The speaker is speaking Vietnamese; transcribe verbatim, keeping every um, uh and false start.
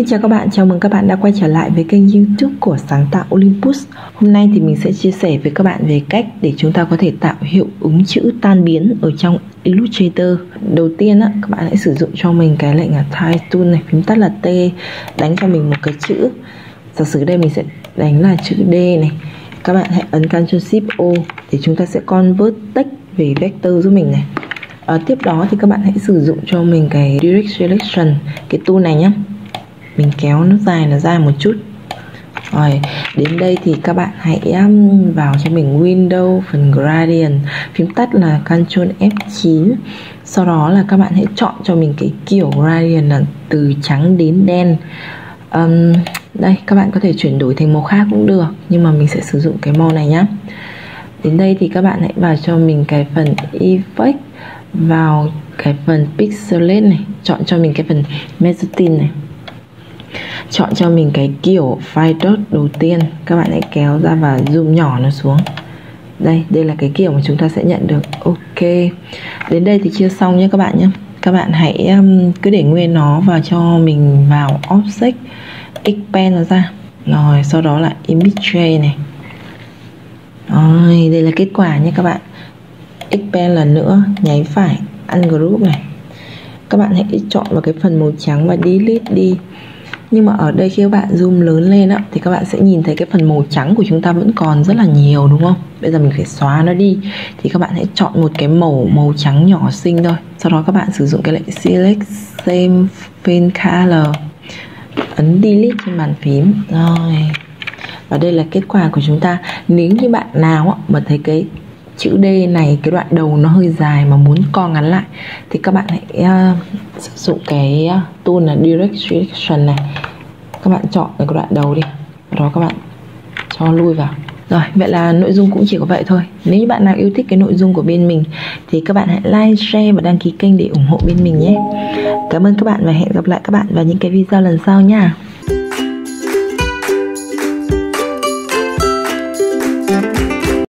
Xin chào các bạn, chào mừng các bạn đã quay trở lại với kênh YouTube của Sáng tạo Olympus. Hôm nay thì mình sẽ chia sẻ với các bạn về cách để chúng ta có thể tạo hiệu ứng chữ tan biến ở trong Illustrator. Đầu tiên á, các bạn hãy sử dụng cho mình cái lệnh là Type Tool này, phím tắt là T, đánh cho mình một cái chữ. Giả sử đây mình sẽ đánh là chữ D này. Các bạn hãy ấn Ctrl Shift O để chúng ta sẽ convert text về vector giúp mình này. À, tiếp đó thì các bạn hãy sử dụng cho mình cái Direct Selection, cái tool này nhé. Mình kéo nó dài nó ra một chút. Rồi, đến đây thì các bạn hãy um, vào cho mình Windows, phần Gradient, phím tắt là Ctrl F chín. Sau đó là các bạn hãy chọn cho mình cái kiểu Gradient là từ trắng đến đen. um, Đây, các bạn có thể chuyển đổi thành màu khác cũng được, nhưng mà mình sẽ sử dụng cái màu này nhá. Đến đây thì các bạn hãy vào cho mình cái phần Effect, vào cái phần Pixelate này, chọn cho mình cái phần Mesotine này. Chọn cho mình cái kiểu file dot đầu tiên. Các bạn hãy kéo ra và zoom nhỏ nó xuống. Đây, đây là cái kiểu mà chúng ta sẽ nhận được. Ok. Đến đây thì chưa xong nhé các bạn nhé. Các bạn hãy um, cứ để nguyên nó vào cho mình vào Object, Expand nó ra. Rồi, sau đó là Image Tray này. Rồi, đây là kết quả nhé các bạn. Expand lần nữa, nháy phải, Ungroup này. Các bạn hãy chọn vào cái phần màu trắng và delete đi. Nhưng mà ở đây khi các bạn zoom lớn lên á, thì các bạn sẽ nhìn thấy cái phần màu trắng của chúng ta vẫn còn rất là nhiều, đúng không? Bây giờ mình phải xóa nó đi. Thì các bạn hãy chọn một cái màu màu trắng nhỏ xinh thôi. Sau đó các bạn sử dụng cái lệnh Select Same Fill Color, ấn delete trên bàn phím. Rồi, và đây là kết quả của chúng ta. Nếu như bạn nào á, mà thấy cái chữ D này, cái đoạn đầu nó hơi dài mà muốn co ngắn lại, thì các bạn hãy uh, sử dụng cái uh, tool là Direct Selection này. Các bạn chọn cái đoạn đầu đi, đó các bạn cho lui vào. Rồi, vậy là nội dung cũng chỉ có vậy thôi. Nếu như bạn nào yêu thích cái nội dung của bên mình thì các bạn hãy like, share và đăng ký kênh để ủng hộ bên mình nhé. Cảm ơn các bạn và hẹn gặp lại các bạn vào những cái video lần sau nha.